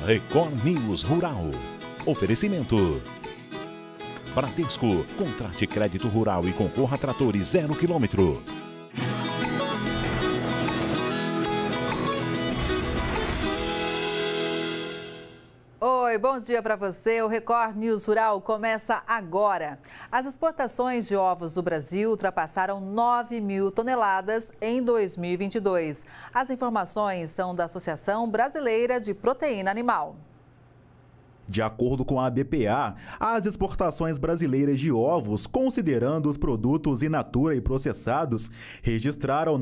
Record News Rural. Oferecimento. Bradesco, contrate crédito rural e concorra a tratores 0 km. Oi, bom dia para você. O Record News Rural começa agora. As exportações de ovos do Brasil ultrapassaram 9.000 toneladas em 2022. As informações são da Associação Brasileira de Proteína Animal. De acordo com a ABPA, as exportações brasileiras de ovos, considerando os produtos in natura e processados, registraram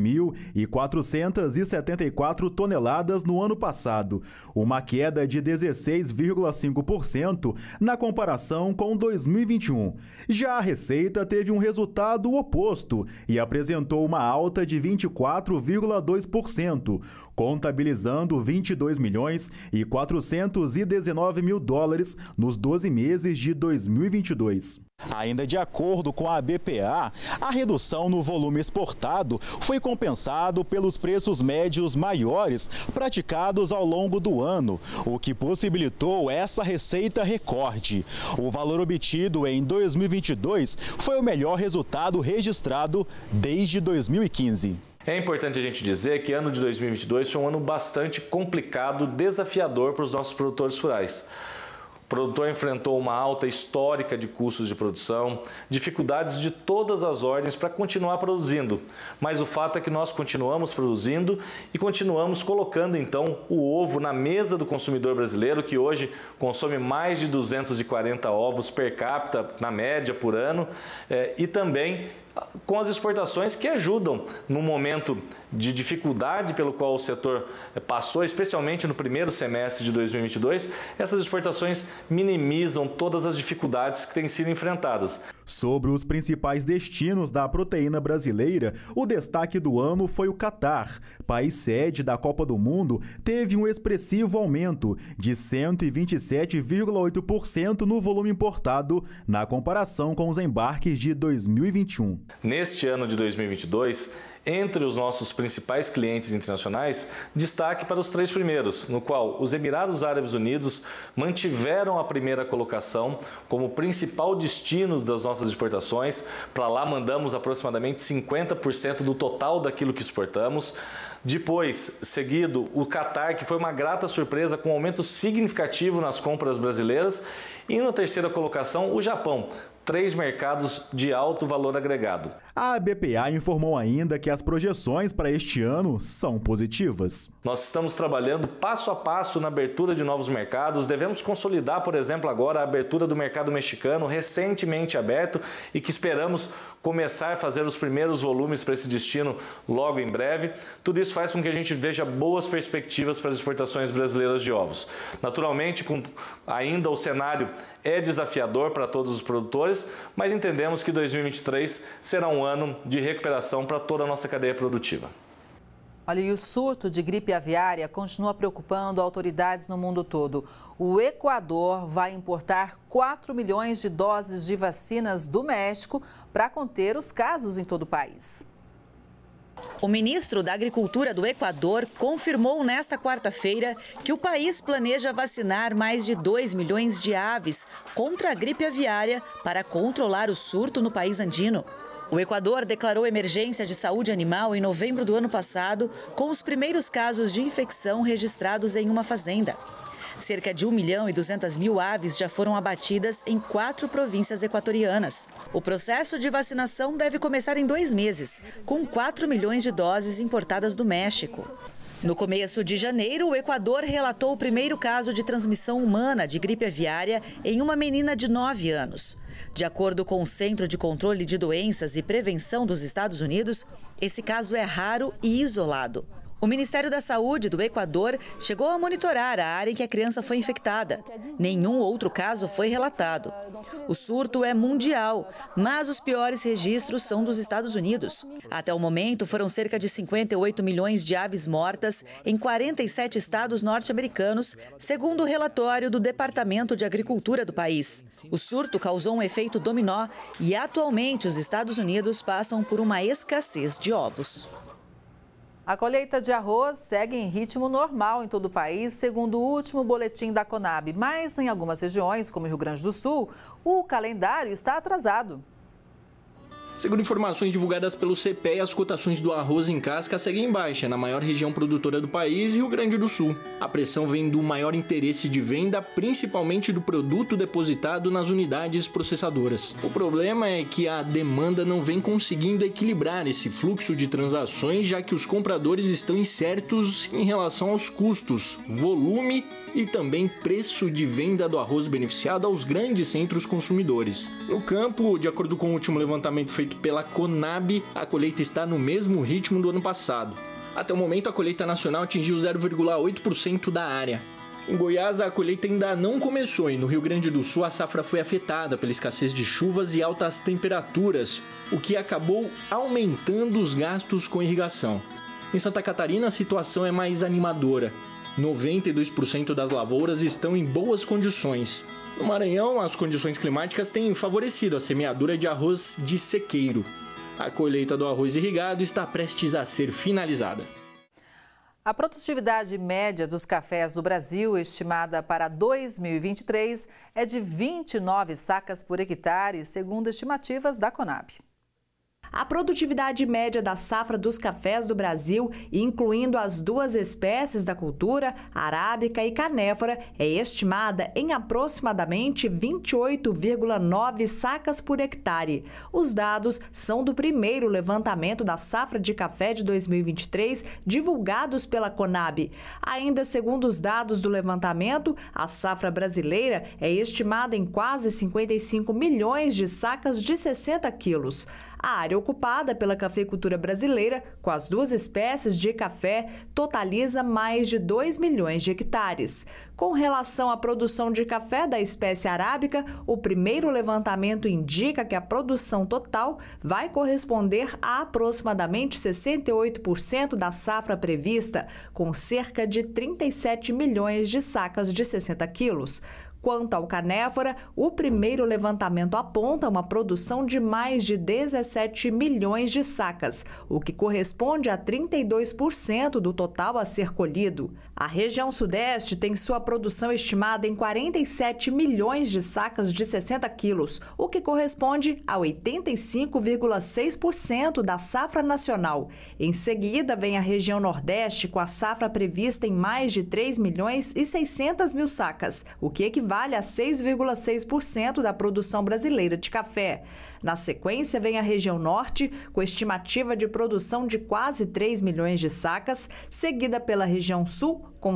9.474 toneladas no ano passado, uma queda de 16,5% na comparação com 2021. Já a receita teve um resultado oposto e apresentou uma alta de 24,2%, contabilizando 22 milhões e 419 mil dólares nos 12 meses de 2022. Ainda de acordo com a ABPA, a redução no volume exportado foi compensado pelos preços médios maiores praticados ao longo do ano, o que possibilitou essa receita recorde. O valor obtido em 2022 foi o melhor resultado registrado desde 2015. É importante a gente dizer que ano de 2022 foi um ano bastante complicado, desafiador para os nossos produtores rurais. O produtor enfrentou uma alta histórica de custos de produção, dificuldades de todas as ordens para continuar produzindo. Mas o fato é que nós continuamos produzindo e continuamos colocando então o ovo na mesa do consumidor brasileiro, que hoje consome mais de 240 ovos per capita, na média, por ano, e também com as exportações que ajudam no momento de dificuldade pelo qual o setor passou, especialmente no primeiro semestre de 2022, essas exportações minimizam todas as dificuldades que têm sido enfrentadas. Sobre os principais destinos da proteína brasileira, o destaque do ano foi o Catar. País sede da Copa do Mundo, teve um expressivo aumento de 127,8% no volume importado na comparação com os embarques de 2021. Neste ano de 2022, entre os nossos principais clientes internacionais, destaque para os 3 primeiros, no qual os Emirados Árabes Unidos mantiveram a primeira colocação como principal destino das nossas exportações. Para lá mandamos aproximadamente 50% do total daquilo que exportamos. Depois, seguido, o Catar, que foi uma grata surpresa com um aumento significativo nas compras brasileiras. E na terceira colocação, o Japão. 3 mercados de alto valor agregado. A ABPA informou ainda que as projeções para este ano são positivas. Nós estamos trabalhando passo a passo na abertura de novos mercados. Devemos consolidar, por exemplo, agora a abertura do mercado mexicano, recentemente aberto, e que esperamos começar a fazer os primeiros volumes para esse destino logo em breve. Tudo isso faz com que a gente veja boas perspectivas para as exportações brasileiras de ovos. Naturalmente, ainda o cenário é desafiador para todos os produtores, mas entendemos que 2023 será um ano de recuperação para toda a nossa cadeia produtiva. Olha, e o surto de gripe aviária continua preocupando autoridades no mundo todo. O Equador vai importar 4 milhões de doses de vacinas do México para conter os casos em todo o país. O ministro da Agricultura do Equador confirmou nesta quarta-feira que o país planeja vacinar mais de 2 milhões de aves contra a gripe aviária para controlar o surto no país andino. O Equador declarou emergência de saúde animal em novembro do ano passado, com os primeiros casos de infecção registrados em uma fazenda. Cerca de 1.200.000 aves já foram abatidas em 4 províncias equatorianas. O processo de vacinação deve começar em 2 meses, com 4 milhões de doses importadas do México. No começo de janeiro, o Equador relatou o primeiro caso de transmissão humana de gripe aviária em uma menina de 9 anos. De acordo com o Centro de Controle de Doenças e Prevenção dos Estados Unidos, esse caso é raro e isolado. O Ministério da Saúde do Equador chegou a monitorar a área em que a criança foi infectada. Nenhum outro caso foi relatado. O surto é mundial, mas os piores registros são dos Estados Unidos. Até o momento, foram cerca de 58 milhões de aves mortas em 47 estados norte-americanos, segundo o relatório do Departamento de Agricultura do país. O surto causou um efeito dominó e, atualmente, os Estados Unidos passam por uma escassez de ovos. A colheita de arroz segue em ritmo normal em todo o país, segundo o último boletim da Conab. Mas em algumas regiões, como Rio Grande do Sul, o calendário está atrasado. Segundo informações divulgadas pelo CPE, as cotações do arroz em casca seguem em baixa na maior região produtora do país, Rio Grande do Sul. A pressão vem do maior interesse de venda, principalmente do produto depositado nas unidades processadoras. O problema é que a demanda não vem conseguindo equilibrar esse fluxo de transações, já que os compradores estão incertos em relação aos custos, volume e também preço de venda do arroz beneficiado aos grandes centros consumidores. No campo, de acordo com o último levantamento feito pela Conab, a colheita está no mesmo ritmo do ano passado. Até o momento, a colheita nacional atingiu 0,8% da área. Em Goiás, a colheita ainda não começou e no Rio Grande do Sul a safra foi afetada pela escassez de chuvas e altas temperaturas, o que acabou aumentando os gastos com irrigação. Em Santa Catarina, a situação é mais animadora. 92% das lavouras estão em boas condições. No Maranhão, as condições climáticas têm favorecido a semeadura de arroz de sequeiro. A colheita do arroz irrigado está prestes a ser finalizada. A produtividade média dos cafés do Brasil, estimada para 2023, é de 29 sacas por hectare, segundo estimativas da Conab. A produtividade média da safra dos cafés do Brasil, incluindo as duas espécies da cultura, arábica e canéfora, é estimada em aproximadamente 28,9 sacas por hectare. Os dados são do primeiro levantamento da safra de café de 2023, divulgados pela Conab. Ainda segundo os dados do levantamento, a safra brasileira é estimada em quase 55 milhões de sacas de 60 quilos. A área ocupada pela cafeicultura brasileira, com as duas espécies de café, totaliza mais de 2 milhões de hectares. Com relação à produção de café da espécie arábica, o primeiro levantamento indica que a produção total vai corresponder a aproximadamente 68% da safra prevista, com cerca de 37 milhões de sacas de 60 quilos. Quanto ao canéfora, o primeiro levantamento aponta uma produção de mais de 17 milhões de sacas, o que corresponde a 32% do total a ser colhido. A região sudeste tem sua produção estimada em 47 milhões de sacas de 60 quilos, o que corresponde a 85,6% da safra nacional. Em seguida, vem a região nordeste, com a safra prevista em mais de 3 milhões e 600 mil sacas, o que equivale a 6,6% da produção brasileira de café. Na sequência, vem a região norte, com estimativa de produção de quase 3 milhões de sacas, seguida pela região sul, com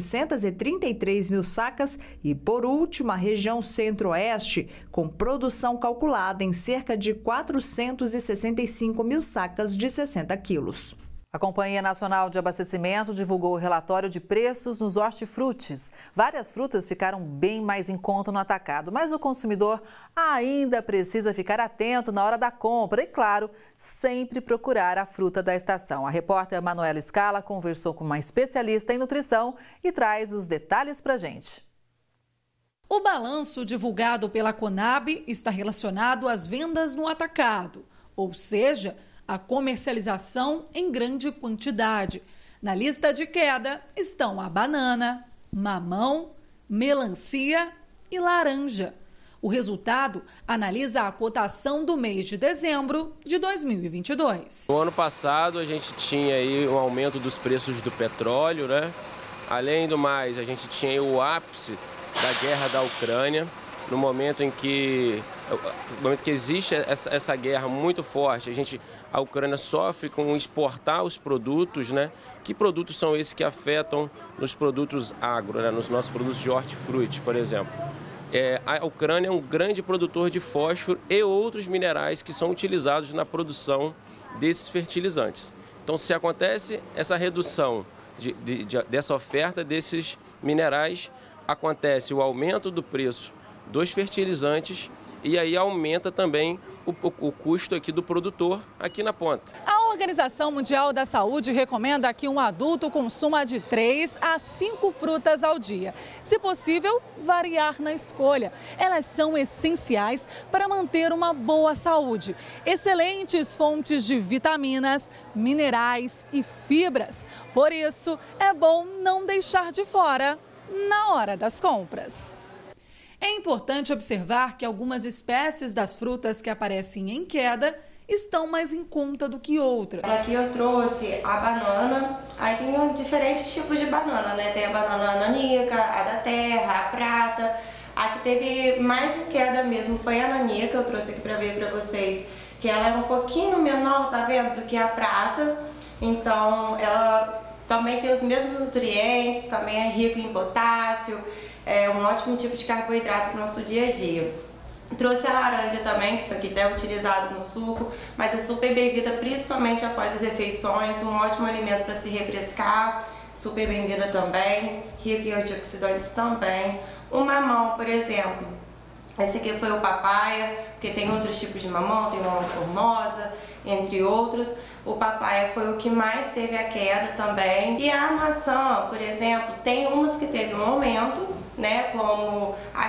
733 mil sacas, e, por último, a região centro-oeste, com produção calculada em cerca de 465 mil sacas de 60 quilos. A Companhia Nacional de Abastecimento divulgou o relatório de preços nos hortifrutis. Várias frutas ficaram bem mais em conta no atacado, mas o consumidor ainda precisa ficar atento na hora da compra e, claro, sempre procurar a fruta da estação. A repórter Manuela Scala conversou com uma especialista em nutrição e traz os detalhes para a gente. O balanço divulgado pela Conab está relacionado às vendas no atacado, ou seja, a comercialização em grande quantidade. Na lista de queda estão a banana, mamão, melancia e laranja. O resultado analisa a cotação do mês de dezembro de 2022. No ano passado a gente tinha aí um aumento dos preços do petróleo, né? Além do mais, a gente tinha aí o ápice da guerra da Ucrânia. No momento em que existe essa guerra muito forte, a Ucrânia sofre com exportar os produtos, né? Que produtos são esses que afetam nos produtos agro, né? Nos nossos produtos de hortifruti, por exemplo? A Ucrânia é um grande produtor de fósforo e outros minerais que são utilizados na produção desses fertilizantes. Então, se acontece essa redução dessa oferta desses minerais, acontece o aumento do preço dos fertilizantes e aí aumenta também o custo aqui do produtor aqui na ponta. A Organização Mundial da Saúde recomenda que um adulto consuma de 3 a 5 frutas ao dia. Se possível, variar na escolha. Elas são essenciais para manter uma boa saúde. Excelentes fontes de vitaminas, minerais e fibras. Por isso, é bom não deixar de fora na hora das compras. É importante observar que algumas espécies das frutas que aparecem em queda estão mais em conta do que outras. Aqui eu trouxe a banana, aí tem diferentes tipos de banana, né? Tem a banana nanica, a da terra, a prata. A que teve mais em queda mesmo foi a nanica, eu trouxe aqui para ver para vocês, que ela é um pouquinho menor, tá vendo, do que a prata. Então ela também tem os mesmos nutrientes, também é rico em potássio, é um ótimo tipo de carboidrato para o nosso dia a dia. Trouxe a laranja também, que foi aqui até utilizado no suco, mas é super bem-vinda principalmente após as refeições, um ótimo alimento para se refrescar, super bem-vinda também, rico em antioxidantes também. O mamão, por exemplo, esse aqui foi o papaya, porque tem outros tipos de mamão, tem mamão formosa, entre outros. O papaya foi o que mais teve a queda também. E a maçã, por exemplo, tem umas que teve um aumento, né, como a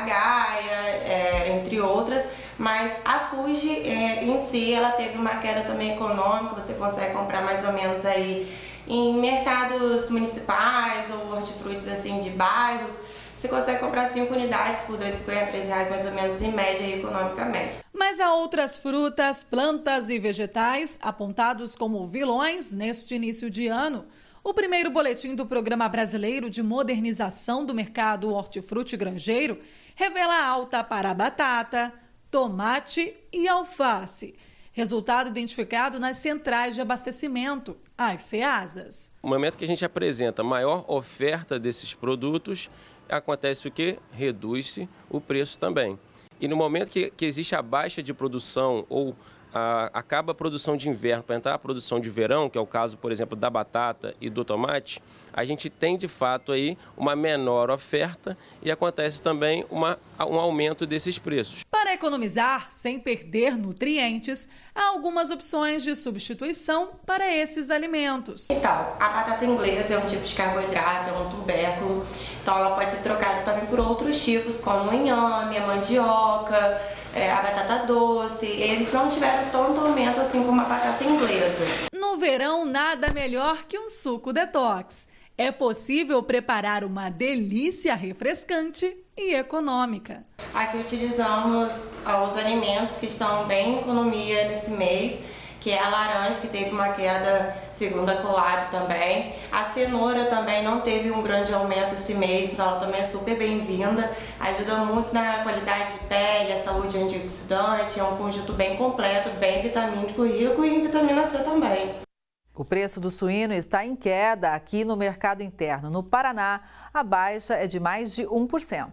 Gaia, entre outras, mas a Fuji em si, ela teve uma queda também econômica, você consegue comprar mais ou menos aí em mercados municipais ou hortifrutis assim de bairros, você consegue comprar 5 unidades por R$ 2,50, R$ 3 mais ou menos em média economicamente. Mas há outras frutas, plantas e vegetais apontados como vilões neste início de ano. O primeiro boletim do Programa Brasileiro de Modernização do Mercado Hortifruti Granjeiro revela alta para batata, tomate e alface. Resultado identificado nas centrais de abastecimento, as CEASAs. No momento que a gente apresenta maior oferta desses produtos, acontece o quê? Reduz-se o preço também. E no momento que existe a baixa de produção ou acaba a produção de inverno para entrar a produção de verão, que é o caso, por exemplo, da batata e do tomate, a gente tem de fato aí uma menor oferta e acontece também um aumento desses preços. Para economizar sem perder nutrientes, há algumas opções de substituição para esses alimentos. Então, a batata inglesa é um tipo de carboidrato, é um tubérculo, então ela pode ser trocada também por outros tipos, como o inhame, a mandioca, a batata doce. Eles não tiveram tanto aumento assim como a batata inglesa. No verão, nada melhor que um suco detox. É possível preparar uma delícia refrescante e econômica. Aqui utilizamos os alimentos que estão bem em economia nesse mês, que é a laranja, que teve uma queda segundo a Colab também. A cenoura também não teve um grande aumento esse mês, então ela também é super bem-vinda. Ajuda muito na qualidade de pele, a saúde antioxidante, é um conjunto bem completo, bem vitamínico, rico em vitamina C também. O preço do suíno está em queda aqui no mercado interno. No Paraná, a baixa é de mais de 1%.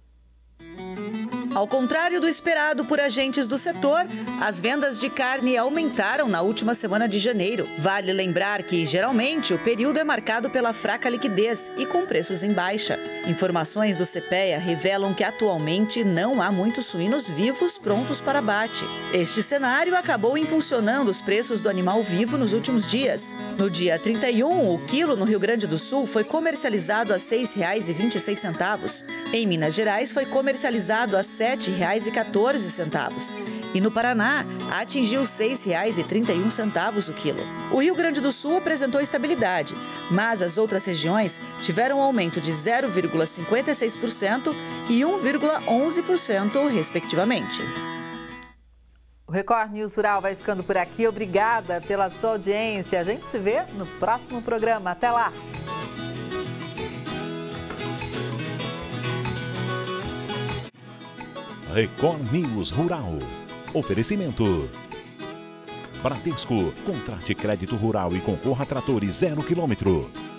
Ao contrário do esperado por agentes do setor, as vendas de carne aumentaram na última semana de janeiro. Vale lembrar que, geralmente, o período é marcado pela fraca liquidez e com preços em baixa. Informações do CPEA revelam que, atualmente, não há muitos suínos vivos prontos para abate. Este cenário acabou impulsionando os preços do animal vivo nos últimos dias. No dia 31, o quilo no Rio Grande do Sul foi comercializado a R$ 6,26. Em Minas Gerais, foi comercializado a R$ 7,14. E no Paraná, atingiu R$ 6,31 o quilo. O Rio Grande do Sul apresentou estabilidade, mas as outras regiões tiveram um aumento de 0,56% e 1,11%, respectivamente. O Record News Rural vai ficando por aqui. Obrigada pela sua audiência. A gente se vê no próximo programa. Até lá! Record News Rural. Oferecimento. Bradesco. Contrate crédito rural e concorra a tratores 0 km.